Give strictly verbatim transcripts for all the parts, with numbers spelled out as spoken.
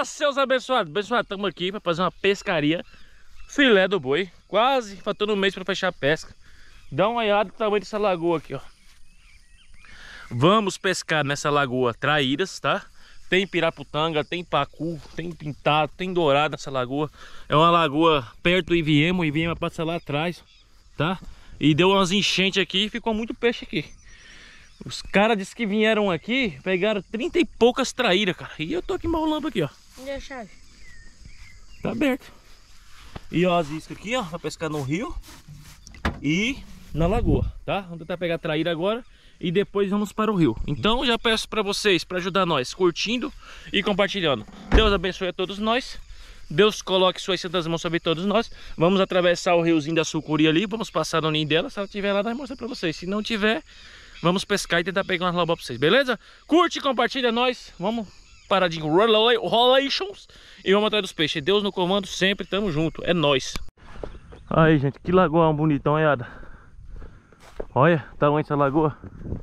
Fala, seus abençoados. Abençoados, estamos aqui para fazer uma pescaria filé do boi. Quase faltando um mês para fechar a pesca. Dá uma olhada no tamanho dessa lagoa aqui, ó. Vamos pescar nessa lagoa traíras, tá? Tem piraputanga, tem pacu, tem pintado, tem dourado nessa lagoa. É uma lagoa perto do Iviema, o Iviema passa lá atrás, tá? E deu umas enchentes aqui e ficou muito peixe aqui. Os caras disseram que vieram aqui, pegaram trinta e poucas traíras, cara. E eu tô aqui maulando aqui, ó. Onde é a chave? Tá aberto. E ó, as iscas aqui, ó, pra pescar no rio e na lagoa, tá? Vamos tentar pegar traíra agora e depois vamos para o rio. Então já peço pra vocês, pra ajudar nós, curtindo e compartilhando. Deus abençoe a todos nós. Deus coloque suas santas mãos sobre todos nós. Vamos atravessar o riozinho da Sucuri ali, vamos passar no ninho dela. Se ela tiver lá, nós mostramos pra vocês. Se não tiver, vamos pescar e tentar pegar umas lobas pra vocês, beleza? Curte e compartilha nós. Vamos parar de relations e vamos atrás dos peixes. Deus no comando sempre, tamo junto. É nóis. Aí, gente, que lagoa bonitão, olhada. Olha o tamanho dessa lagoa.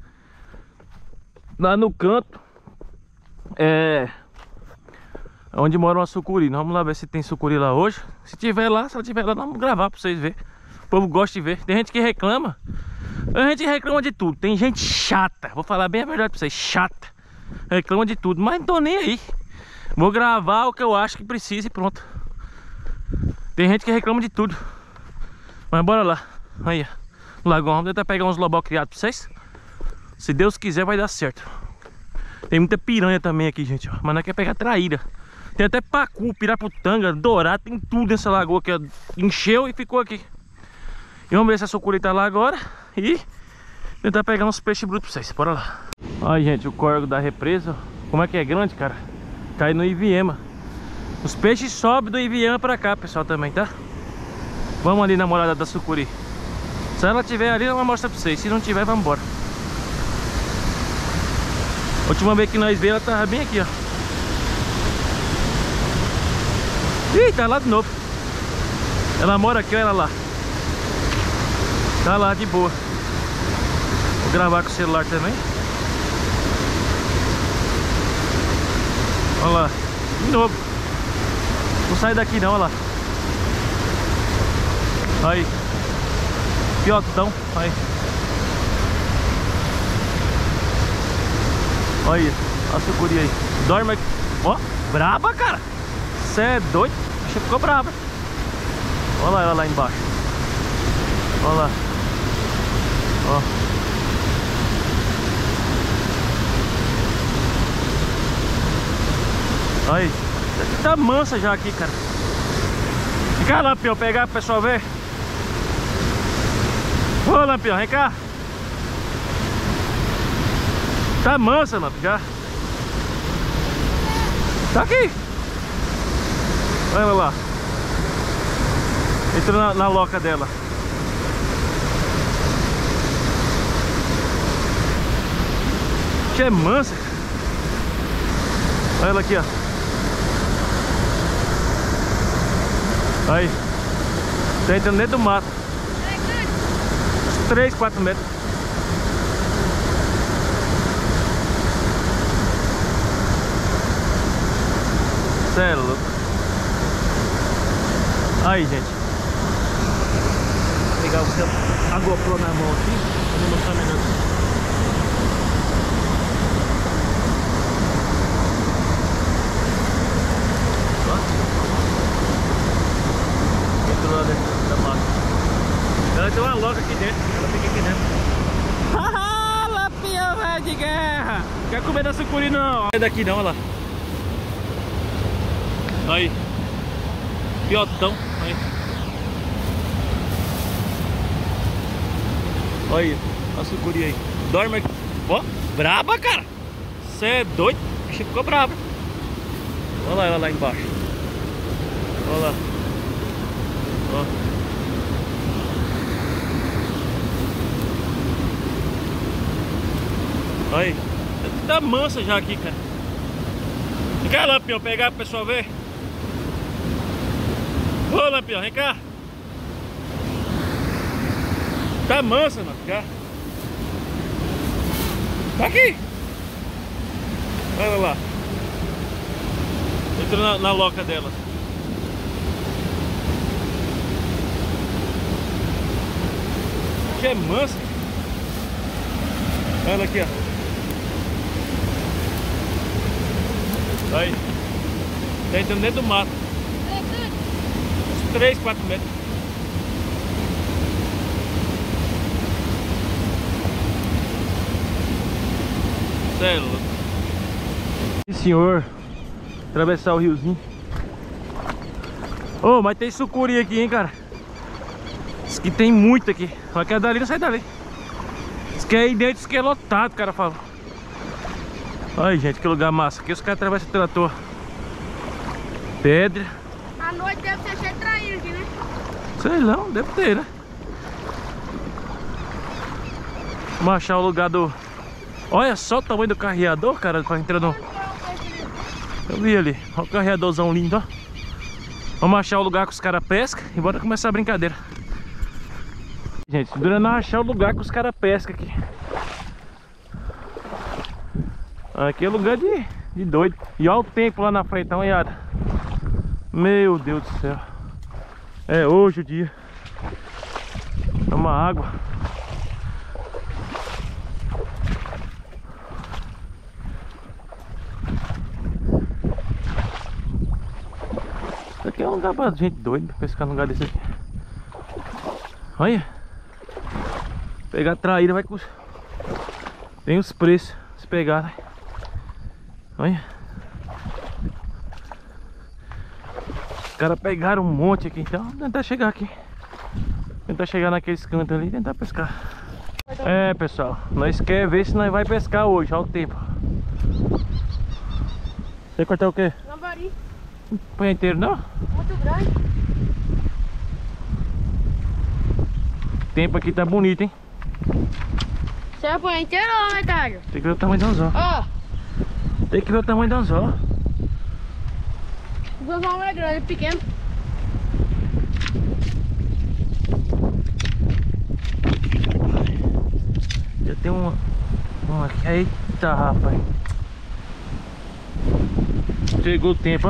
Lá no canto é onde mora uma sucuri. Vamos lá ver se tem sucuri lá hoje. Se tiver lá, se ela tiver lá, nós vamos gravar pra vocês verem. O povo gosta de ver. Tem gente que reclama. A gente reclama de tudo. Tem gente chata. Vou falar bem a verdade pra vocês. Chata. Reclama de tudo. Mas não tô nem aí. Vou gravar o que eu acho que precisa e pronto. Tem gente que reclama de tudo. Mas bora lá. Aí, ó. No lagão. Vamos tentar pegar uns lobó criados pra vocês. Se Deus quiser vai dar certo. Tem muita piranha também aqui, gente, ó. Mas não quer pegar traíra. Tem até pacu, piraputanga, dourado. Tem tudo nessa lagoa que encheu e ficou aqui. E vamos ver se a sucuri tá lá agora. E tentar pegar uns peixes brutos pra vocês. Bora lá. Olha, gente, o córrego da represa. Como é que é grande, cara. Cai no Iviema. Os peixes sobem do Iviema pra cá, pessoal, também, tá? Vamos ali na morada da sucuri. Se ela tiver ali, ela mostra pra vocês. Se não tiver, vamos embora. A última vez que nós veio, ela tava bem aqui, ó. Ih, tá lá de novo. Ela mora aqui, olha ela lá. Tá lá de boa. Vou gravar com o celular também. Olha lá. De novo. Não sai daqui não, olha lá. Aí. Piotão. Aí. Olha aí. Olha a sucuri aí. Dorme aqui. Ó, braba, cara. Você é doido. Acho que ficou braba. Olha lá ela lá embaixo. Olha lá. Ó. Aí. Tá mansa já aqui, cara. Fica lá, Lampião, pegar pro pessoal ver. Ô, Lampião, vem cá. Tá mansa, Lampião, já. Tá aqui. Olha ela lá. Entrou na, na loca dela. Que é mansa. Olha ela aqui, ó. Aí. Tá entrando dentro do mato. Uns três, quatro metros. Cê é louco. Aí, gente. Vou pegar o seu, a GoPro na mão aqui. Vou mostrar melhor. Entrou lá dentro da mata. Ela tem uma loja aqui dentro. Ela fica aqui dentro. Haha, Lampião, velho de guerra. Quer comer da sucuri não. Não é daqui não, olha lá. Aí. Piotão. Aí. Olha aí. A sucuri aí. Dorme aqui. Ó, braba, cara. Você é doido. O bicho ficou brabo. Olha lá ela lá embaixo. Olha lá. Ó. Aí. Tá mansa já aqui, cara. Fica lá, Lampião, pegar pro pessoal ver. Ô, Lampião, vem cá. Tá mansa, mano. Já. Tá aqui. Olha lá. entrou na, na loca delas. Que é mansa. Olha aqui, ó. Aí. Tá entrando dentro do mato. Uns três, quatro metros. Cê é louco. Sim, senhor. Atravessar o riozinho. Ô, oh, mas tem sucuri aqui, hein, cara. Diz que tem muito aqui. Só que a dali não sai dali. Diz que aí dentro diz que é lotado, cara fala. Ai, gente, que lugar massa. Aqui os caras atravessam o trator. Pedra. A noite deve ser cheio de traíra aqui, né? Sei lá, deve ter, né? Vamos achar o lugar do... Olha só o tamanho do carreador, cara, pra entrar no... Eu vi ali, olha o carreadorzão lindo, ó. Vamos achar o lugar que os caras pescam e bora começar a brincadeira. Gente, dura não achar o lugar que os caras pescam aqui. Aqui é lugar de, de doido. E olha o tempo lá na frente, dá uma olhada. Meu Deus do céu. É hoje o dia. É uma água. Isso aqui é um lugar pra gente doida, pescar num lugar desse aqui. Olha. Pegar traíra vai custar. Tem os preços se pegar, né? Olha. Os caras pegaram um monte aqui, então vamos tentar chegar aqui. Tentar chegar naqueles cantos ali e tentar pescar. É, pessoal, nós queremos ver se nós vai pescar hoje, olha o tempo. Você cortar o quê? Lambari. Não põe inteiro não? Muito grande. O tempo aqui tá bonito, hein? Você vai pôr inteiro ou metade? Tem que ver o tamanho do anzol. Ó. Tem que ver o tamanho do anzol. O anzol é grande, é pequeno. Já tem uma, uma aqui. Eita, rapaz. Chegou o tempo, ó.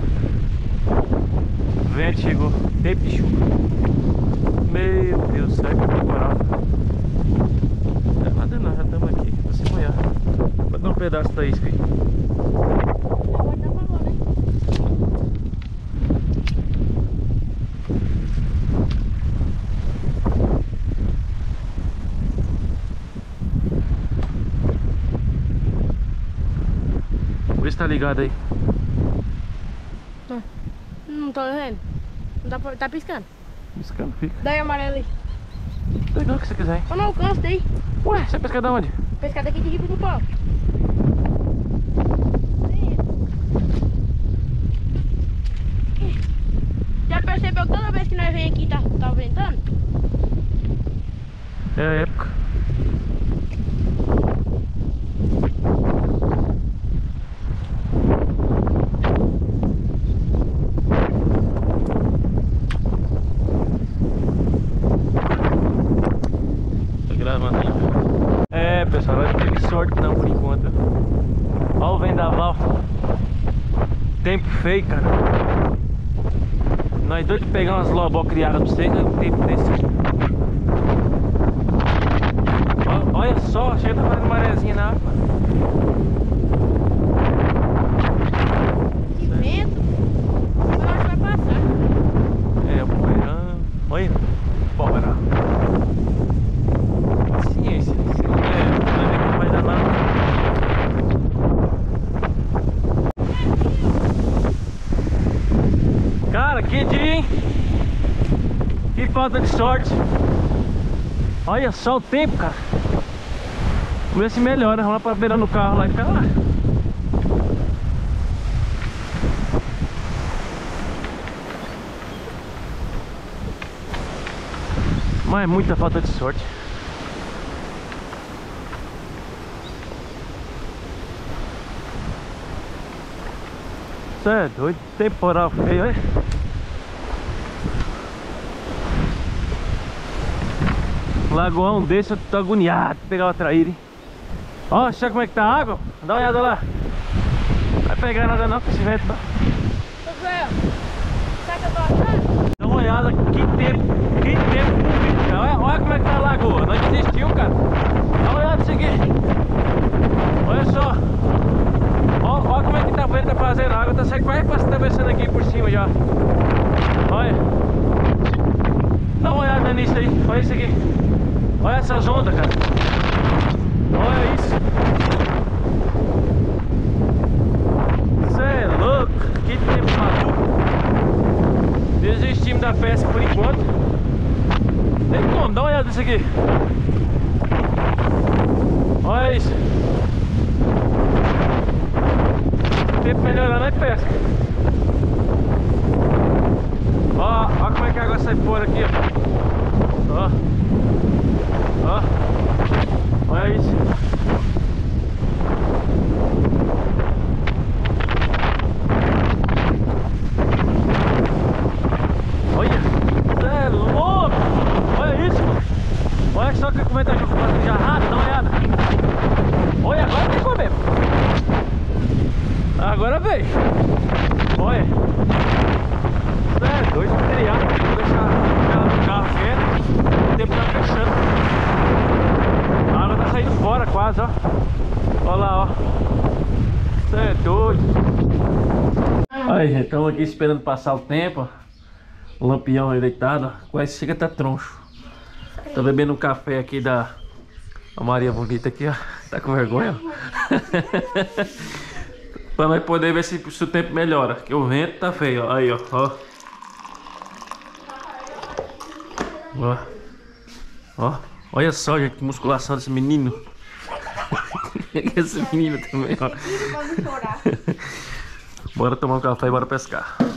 Vento chegou. Tempo de chuva. Meu Deus do céu, que temporal. Não é nada não, já estamos aqui pra se molhar. Vou dar um pedaço da isca aí. Vê se tá ligado aí. Não, não tô vendo. Não tá, tá piscando. Piscando, fica. Daí amarelo aí. Pega o que você quiser, hein? Eu não alcanço daí. Ué, você pesca de onde? Pescar daqui de riba do pau. Já percebeu que toda vez que nós vem aqui tá, tá ventando? É a época. Tô gravando aí. É, pessoal, não teve sorte não por enquanto. Olha o vendaval. Tempo feio, cara. Nós doidos de pegar umas lobó criadas pra vocês, né? Um tempo desse. Ó, olha só, chega tá fazendo marezinha na água. Que vento. Eu acho que vai passar. É, o poeirão. Olha, bora. Paciência, se não é, não vai dar nada. Cara, que dia, hein? Que falta de sorte. Olha só o tempo, cara. Vamos ver se melhora. Vamos lá pra beira no carro lá e ficar lá. Mas é muita falta de sorte. Você é doido, temporal feio, olha. Lagoão desse eu tô agoniado de pegar o traíra, hein. Ó, sabe como é que tá a água? Dá uma olhada lá. Não vai pegar nada não com esse vento não. Rafael, sabe o que eu tô achando? Dá uma olhada, que tempo, que tempo bonito, cara. Olha, olha como é que tá a lagoa, não desistiu, cara. Dá uma olhada nisso aqui. Olha só. Olha, olha como é que tá vendo, tá fazendo água, tá certo, vai atravessando aqui por cima já. Olha. Dá uma olhada nisso aí, olha isso aqui. Olha essas ondas, cara. Olha isso. Você é louco, que tempo maluco. Desistimos da pesca por enquanto. Tem como, dá uma olhada nisso aqui. Olha isso. O tempo melhorando é pesca. Ó, ó como é que a água sai fora aqui, ó. Ó. Ó. Olha isso. Olha. Você é louco. Olha isso, mano. Olha só que como é que tá jogando jarrado, dá uma olhada. Olha, agora pegou mesmo. Agora veio. Olha. Você é doido pra criar. Vou deixar ela no carro quieto. O tempo tá fechando. A água tá saindo fora quase, ó. Olha lá, ó. Você é doido. Aí, gente, estamos aqui esperando passar o tempo, ó. O lampião aí deitado, ó. Quase chega até troncho. Tô bebendo um café aqui da a Maria Bonita aqui, ó. Tá com vergonha, ó. Pra nós poder ver se, se o tempo melhora. Que o vento tá feio, ó. Aí, ó. Ó. Ó. Ó. Olha só, gente, que musculação desse menino. Esse menino também, ó. Bora tomar um café e bora pescar.